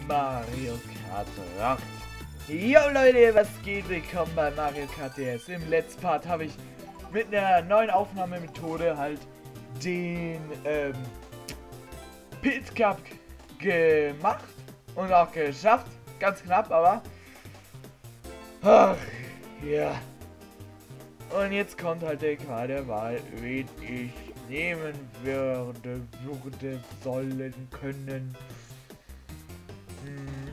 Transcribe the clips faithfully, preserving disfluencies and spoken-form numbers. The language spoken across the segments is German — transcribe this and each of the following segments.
Mario Kart acht. Jo Leute, was geht? Willkommen bei Mario Kart D S. Im letzten Part habe ich mit einer neuen Aufnahmemethode halt den ähm, Pit Cup gemacht und auch geschafft. Ganz knapp, aber ach, ja. Und jetzt kommt halt der Qual der Wahl, wen ich nehmen würde, würde, sollen, können. Hm.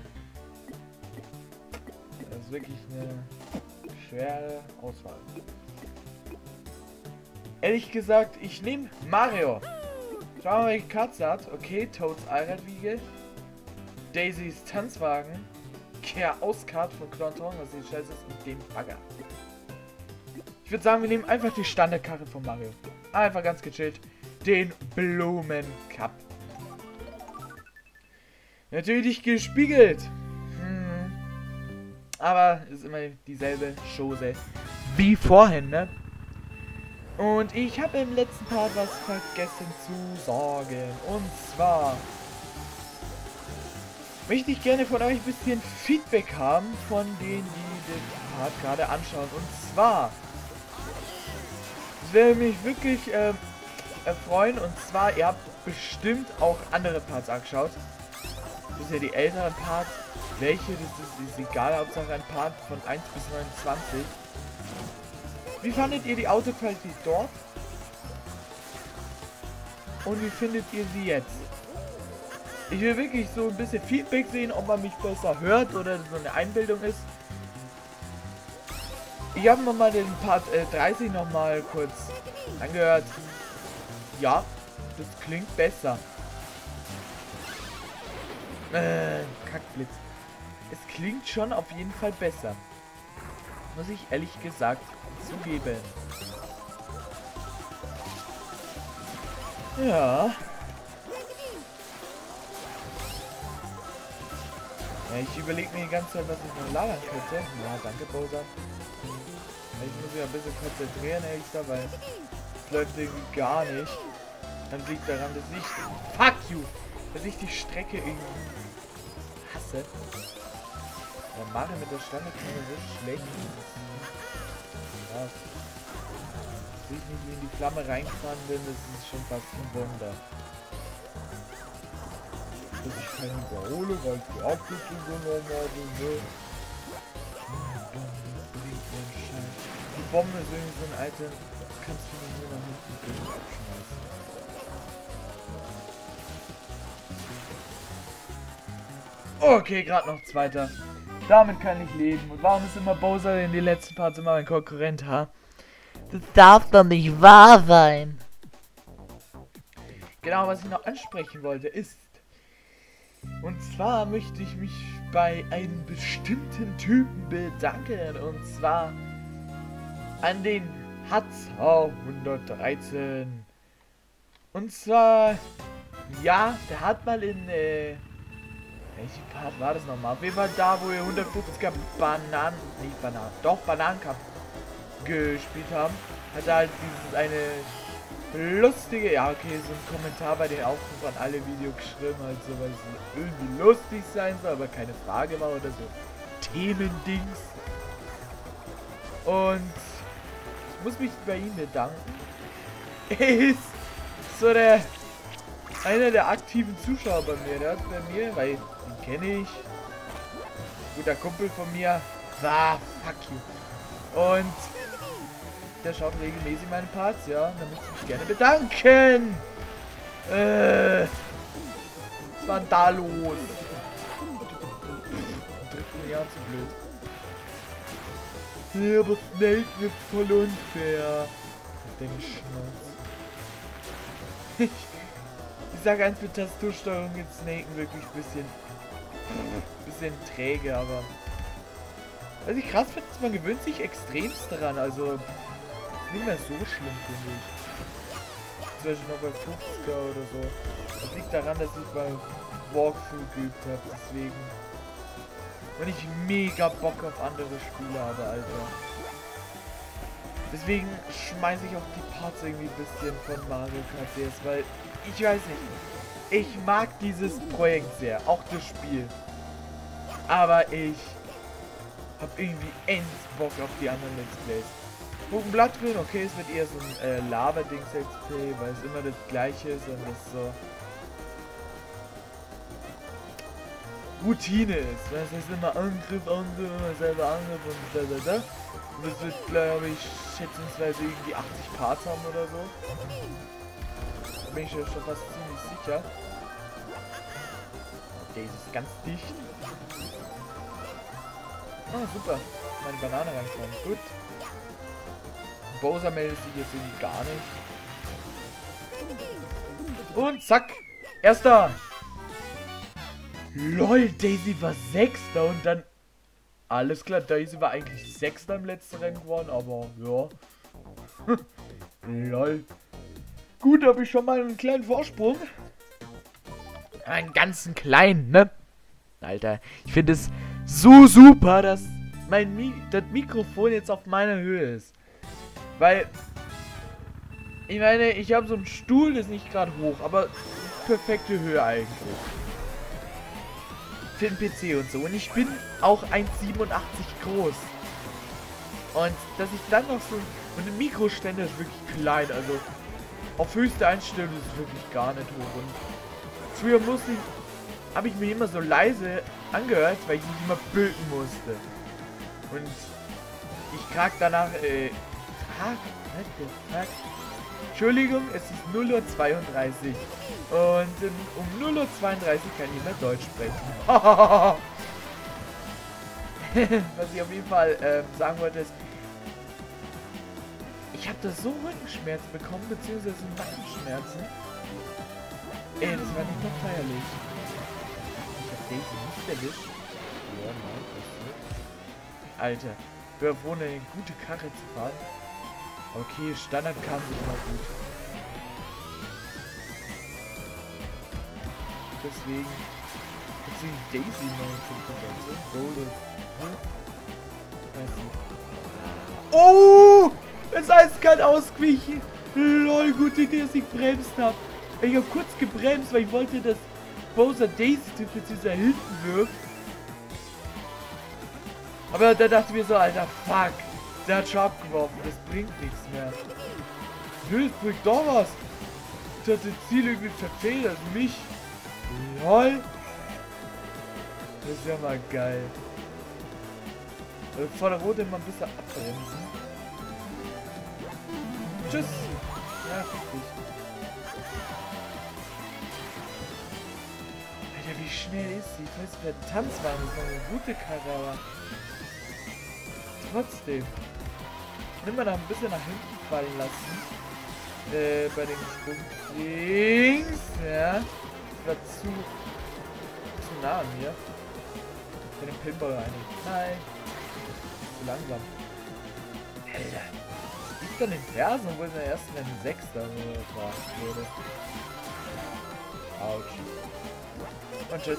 Das ist wirklich eine schwere Auswahl. Ehrlich gesagt, ich nehme Mario. Schauen wir mal, welche Katze hat. Okay, Toads Allradwiege. Daisys Tanzwagen. Chaos-Kart von Klonton, was die Scheiße ist, mit dem Bagger. Ich würde sagen, wir nehmen einfach die Standardkarre von Mario. Einfach ganz gechillt. Den Blumencup. Natürlich gespiegelt. Hm. Aber ist immer dieselbe Chose wie vorhin, ne? Und ich habe im letzten Part was vergessen zu sagen. Und zwar möchte ich gerne von euch ein bisschen Feedback haben von denen, die den Part gerade anschauen. Und zwar es würde mich wirklich äh, erfreuen. Und zwar, ihr habt bestimmt auch andere Parts angeschaut. Das ist ja die älteren Parts. Welche, das ist, ist egal, Hauptsache ein Part von eins bis neunundzwanzig. Wie fandet ihr die Autoqualität dort? Und wie findet ihr sie jetzt? Ich will wirklich so ein bisschen Feedback sehen, ob man mich besser hört oder so eine Einbildung ist. Ich habe nochmal den Part äh, dreißig nochmal kurz angehört. Ja, das klingt besser. Äh, Kackblitz. Es klingt schon auf jeden Fall besser. Muss ich ehrlich gesagt zugeben. Ja. Ja, ich überlege mir die ganze Zeit, was ich noch labern könnte. Ja, danke, Bowser. Ich muss mich ein bisschen konzentrieren, ehrlich gesagt, weil es läuft irgendwie gar nicht. Dann liegt daran, dass ich... Fuck you! Dass ich die Strecke irgendwie hasse. Ja, Mario mit der Standardkarte so schlecht. Krass. Dass ich nicht in die Flamme reingefahren bin, das ist schon fast ein Wunder. Dass ich keine überhole, weil ich die Abkürzung genommen habe, ne? Die Bombe ist irgendwie so ein Item, das kannst du nicht nur nach hinten durch abschmeißen. Okay, gerade noch Zweiter. Damit kann ich leben. Und warum ist immer Bowser in den letzten Parts immer mein Konkurrent, ha? Das darf doch nicht wahr sein. Genau, was ich noch ansprechen wollte, ist... Und zwar möchte ich mich bei einem bestimmten Typen bedanken. Und zwar an den Hatzer hundertdreizehn. Und zwar... Ja, der hat mal in... Äh, welchen Part war das nochmal? Auf jeden Fall da, wo wir hundertfünfziger Bananen... Nicht Bananen, doch Bananencup gespielt haben. Hat er halt dieses eine lustige... Ja, okay, so ein Kommentar bei den Aufrufen an alle Videos geschrieben, halt so, weil es irgendwie lustig sein soll, aber keine Frage war oder so. Themendings. Und ich muss mich bei ihm bedanken. Er ist so der... einer der aktiven Zuschauer bei mir. Der hat bei mir, weil den kenne ich. Guter Kumpel von mir. Ah, fuck you. Und der schaut regelmäßig meine Parts, ja. Da möchte ich mich gerne bedanken. Äh, was war denn da los? Im dritten Jahr zu blöd. Ja, aber Snake wird voll unfair. Deine Schnauze. Ich, ich sag eins mit Tastatursteuerung in Snaken wirklich ein bisschen, bisschen träge, aber was ich krass finde, ist, man gewöhnt sich extremst daran, also nicht mehr so schlimm, finde ich. Zum Beispiel noch bei fünfziger oder so. Das liegt daran, dass ich bei Walkthrough geübt habe, deswegen. Wenn ich mega Bock auf andere Spiele habe, Alter. Deswegen schmeiße ich auch die Parts irgendwie ein bisschen von Mario Kart D S, weil ich weiß nicht. Ich mag dieses Projekt sehr, auch das Spiel. Aber ich hab irgendwie ends Bock auf die anderen Let's Plays. Blatt drin, okay, es wird eher so ein äh, Lava-Dings Let's Play, weil es immer das gleiche ist und das so Routine ist. Das heißt immer Angriff, Angriff, selber Angriff und da, da, da. Und das wird, glaube ich, schätzungsweise irgendwie achtzig Parts haben oder so. Da bin ich ja schon fast ziemlich sicher. Okay, es ist ganz dicht. Ah, super. Meine Banane reinkommen. Gut. Bowser meldet sich jetzt irgendwie gar nicht. Und zack. Erster. Lol, Daisy war Sechster und dann... Alles klar, Daisy war eigentlich Sechster im letzten Rennen geworden, aber ja. Lol. Gut, habe ich schon mal einen kleinen Vorsprung. Einen ganzen kleinen, ne? Alter, ich finde es so super, dass mein Mi das Mikrofon jetzt auf meiner Höhe ist. Weil, ich meine, ich habe so einen Stuhl, das ist nicht gerade hoch, aber perfekte Höhe eigentlich. Für den P C und so. Und ich bin auch eins Komma siebenundachtzig groß. Und dass ich dann noch so... Und ein Mikroständer ist wirklich klein, also auf höchste Einstellung ist es wirklich gar nicht hoch. Und früher musste ich... habe ich mir immer so leise angehört, weil ich mich immer bücken musste. Und ich krag danach... Äh, Fuck, what the fuck? Entschuldigung, es ist null Uhr zweiunddreißig. Und um, um null Uhr zweiunddreißig kann ich mehr Deutsch sprechen. Was ich auf jeden Fall ähm, sagen wollte ist, ich habe da so Rückenschmerzen bekommen, beziehungsweise Nackenschmerzen. Ey, das war nicht noch feierlich. Ich hab Daisy nicht erwischt. Ja, nein, Alter, ich wäre froh, eine gute Karre zu fahren. Okay, Standard kam sie immer gut. Deswegen. Deswegen Daisy neunzehn. Oh! Das heißt kein Ausgewichen. Lol, gute Idee, dass ich gebremst habe. Ich habe kurz gebremst, weil ich wollte, dass Bowser Daisy beziehungsweise hinten wirft. Aber da dachte ich mir so, Alter, fuck. Der hat schon abgeworfen, das bringt nichts mehr. Nö, das bringt doch was. Ich hatte das Ziel irgendwie verfehlt, also mich. Lol. Das ist ja mal geil. Also vor der Rote mal ein bisschen abbremsen. Tschüss. Ja, richtig. Alter, wie schnell ist sie? Ich weiß, wer Tanz war, das war eine gute Karre, aber trotzdem. Nimm mal da ein bisschen nach hinten fallen lassen. Äh, bei den Sprungdings. Ja. Das war zu, zu nah an mir. Bei dem Pinball eigentlich. Nein. Zu langsam. Alter. Das liegt an den Fersen, obwohl es in der ersten Rennen Sechster war. Wurde. Autsch. Und tschüss.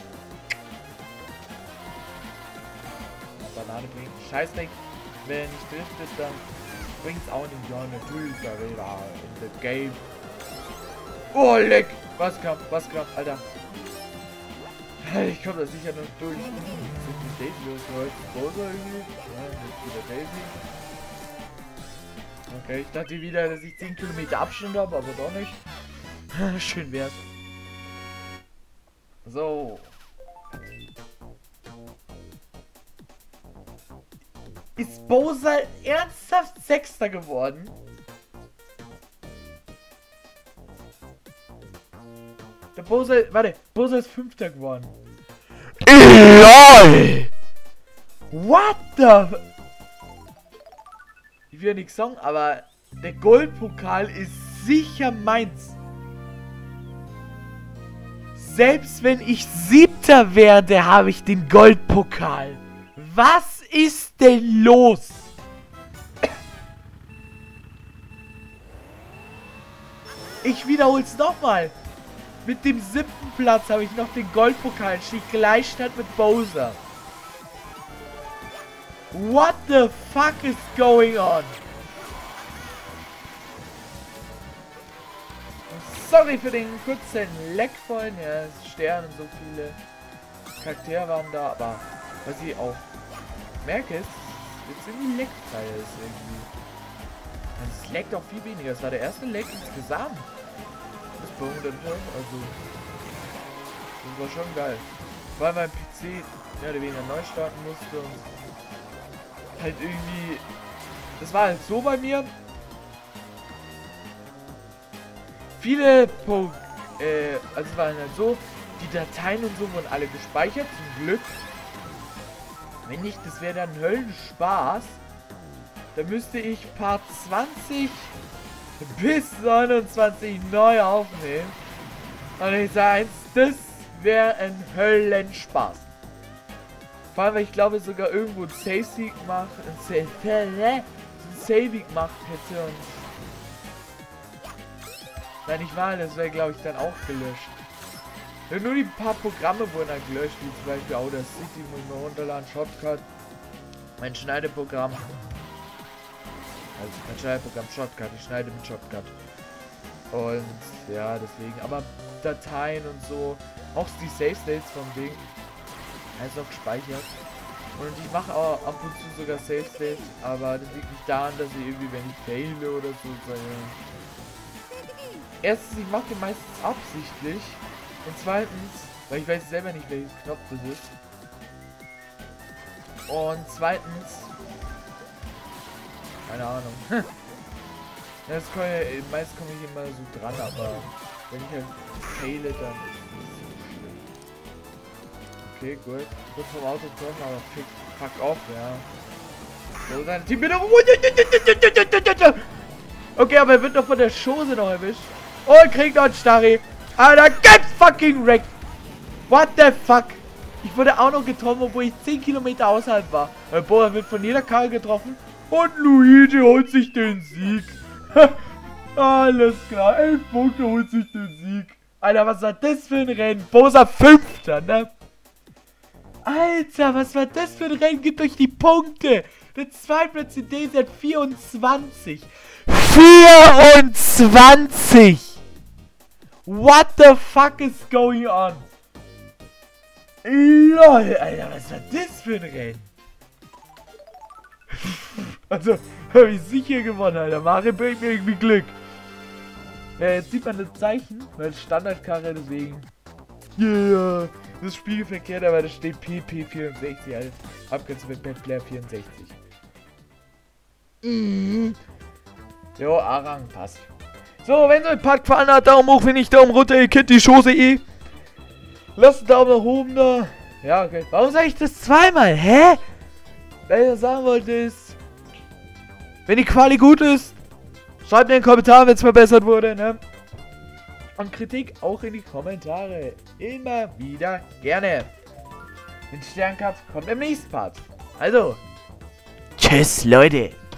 Banane bringt Scheißdreck. Wenn ich driftet, dann bringt's auch nicht. Ja, natürlich, da in the game. Oh, leck! Was kam? Was kam? Alter. Ich komme da sicher noch durch. Sind die Daisy los? Heute Bowser irgendwie? Ja, jetzt wieder Daisy. Okay, ich dachte wieder, dass ich zehn Kilometer Abstand habe, aber doch nicht. Schön wär's. So. Ist Bowser ernsthaft Sechster geworden? Der Bowser, warte, Bowser ist Fünfter geworden. LOL! What the... Ich will ja nichts sagen, aber der Goldpokal ist sicher meins. Selbst wenn ich Siebter werde, habe ich den Goldpokal. Was ist denn los? Ich wiederhol's nochmal. Mit dem siebten Platz habe ich noch den Goldpokal. Steht Gleichstand mit Bowser. What the fuck is going on? Sorry für den kurzen Leck vorhin. Ja, es sterben so viele. Charaktere waren da, aber was ich auch merke ist, jetzt irgendwie Leckteil ist irgendwie. Also es leckt auch viel weniger. Es war der erste Leck insgesamt. Das bewunderte, also das war schon geil. Weil mein P C mehr oder weniger neu starten musste und halt irgendwie. Das war halt so bei mir. Viele po äh, also es war halt so, die Dateien und so wurden alle gespeichert, zum Glück. Wenn nicht, das wäre dann Höllenspaß. Da müsste ich Part zwanzig bis neunundzwanzig neu aufnehmen. Und ich sage eins, das wäre ein Höllenspaß. Vor allem, weil ich glaube sogar irgendwo ein Save-Seek gemacht, ein Save, ein Saving gemacht hätte und nein, nicht wahr, das wäre glaube ich dann auch gelöscht. Ja, nur die paar Programme wurden dann gelöscht, wie zum Beispiel Audacity, muss ich mal runterladen, Shotcut, mein Schneideprogramm. Also mein Schneideprogramm Shotcut, ich schneide mit Shotcut. Und ja, deswegen, aber Dateien und so, auch die Save States vom Ding, ist auch gespeichert. Und ich mache auch ab und zu sogar Save States, aber das liegt nicht daran, dass ich irgendwie, wenn ich faile oder so, sage. Erstens, ich mache den meistens absichtlich. Und zweitens, weil ich weiß selber nicht, welches Knopf das ist. Und zweitens, keine Ahnung. Das kann ja, meist komme ich immer so dran, aber wenn ich halt faile, dann ist es nicht schlimm. Okay, gut. Kurz vom Auto kommen, aber fuck, fuck off, ja. So, sein Team bitte. Okay, aber er wird noch von der Chose noch erwischt. Und kriegt noch einen Starry. Alter, get fucking wrecked. What the fuck? Ich wurde auch noch getroffen, obwohl ich zehn Kilometer außerhalb war. Äh, Boah, wird von jeder Karre getroffen. Und Luigi holt sich den Sieg. Alles klar, elf Punkte holt sich den Sieg. Alter, was war das für ein Rennen? Bosa Fünfter, ne? Alter, was war das für ein Rennen? Gibt euch die Punkte. Der Zweitplatz D Z vierundzwanzig. vierundzwanzig! What the fuck is going on? LOL, Alter, was war das für ein Rennen? Also, habe ich sicher gewonnen, Alter. Mario bringt mir irgendwie Glück. Ja, jetzt sieht man das Zeichen, weil Standardkarre, deswegen. Yeah, das ist spiegelverkehrt, aber da steht P P vierundsechzig, Alter. Abkürzung mit Pet Player vierundsechzig. Mhm. Jo, Arang, passt. So, wenn euch Part gefallen hat, Daumen hoch, wenn nicht Daumen runter, ihr kennt die Chose eh. Lasst einen Daumen nach oben da. Ja, okay. Warum sage ich das zweimal? Hä? Wenn ihr sagen wollt ist, wenn die Quali gut ist, schreibt mir einen Kommentar, wenn es verbessert wurde, ne? Und Kritik auch in die Kommentare. Immer wieder gerne. Den Sternkampf kommt im nächsten Part. Also, tschüss, Leute.